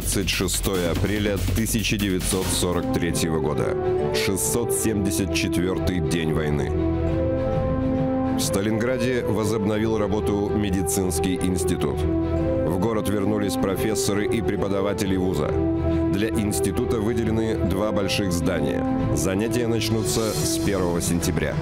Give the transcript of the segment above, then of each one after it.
26 апреля 1943 года. 674-й день войны. В Сталинграде возобновил работу медицинский институт. В город вернулись профессоры и преподаватели вуза. Для института выделены 2 больших здания. Занятия начнутся с 1 сентября.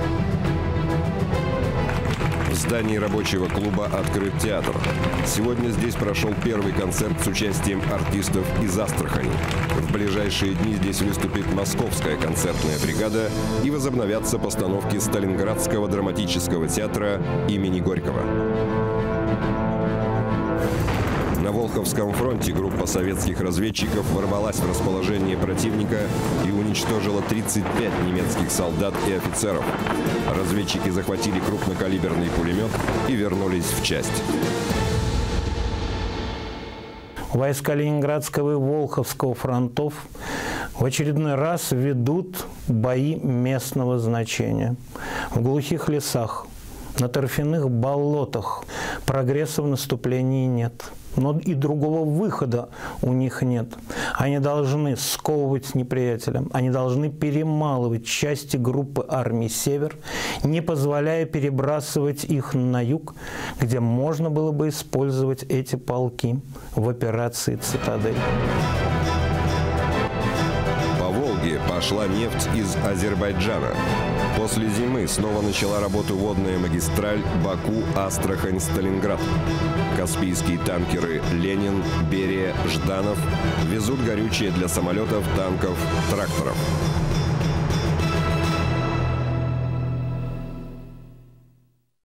В здании рабочего клуба открыт театр. Сегодня здесь прошел первый концерт с участием артистов из Астрахани. В ближайшие дни здесь выступит Московская концертная бригада и возобновятся постановки Сталинградского драматического театра имени Горького. На Волховском фронте группа советских разведчиков ворвалась в расположение противника и уничтожила 35 немецких солдат и офицеров. Разведчики захватили крупнокалиберный пулемет и вернулись в часть. Войска Ленинградского и Волховского фронтов в очередной раз ведут бои местного значения. В глухих лесах, на торфяных болотах прогресса в наступлении нет. Но и другого выхода у них нет. Они должны сковывать неприятеля, они должны перемалывать части группы армии «Север», не позволяя перебрасывать их на юг, где можно было бы использовать эти полки в операции «Цитадель». По Волге пошла нефть из Азербайджана. После зимы снова начала работу водная магистраль Баку-Астрахань-Сталинград. Каспийские танкеры «Ленин», «Берия», «Жданов» везут горючее для самолетов, танков, тракторов.